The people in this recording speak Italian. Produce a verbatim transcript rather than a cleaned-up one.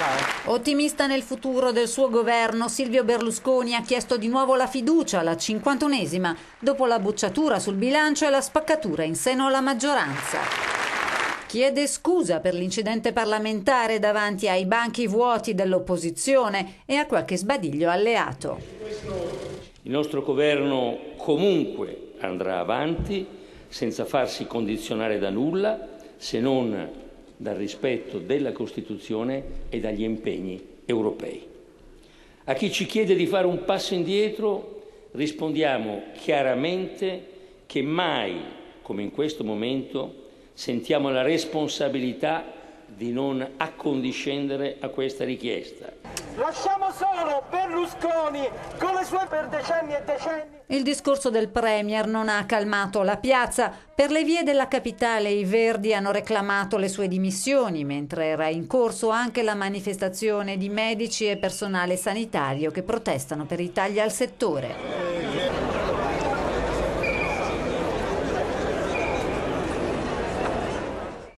Ottimista nel futuro del suo governo, Silvio Berlusconi ha chiesto di nuovo la fiducia, la cinquantunesima, dopo la bocciatura sul bilancio e la spaccatura in seno alla maggioranza. Chiede scusa per l'incidente parlamentare davanti ai banchi vuoti dell'opposizione e a qualche sbadiglio alleato. Il nostro governo comunque andrà avanti senza farsi condizionare da nulla, se non dal rispetto della Costituzione e dagli impegni europei. A chi ci chiede di fare un passo indietro rispondiamo chiaramente che mai, come in questo momento, sentiamo la responsabilità di non accondiscendere a questa richiesta. Lasciamo solo Berlusconi con le sue per decenni e decenni. Il discorso del Premier non ha calmato la piazza. Per le vie della capitale i Verdi hanno reclamato le sue dimissioni, mentre era in corso anche la manifestazione di medici e personale sanitario che protestano per i tagli al settore.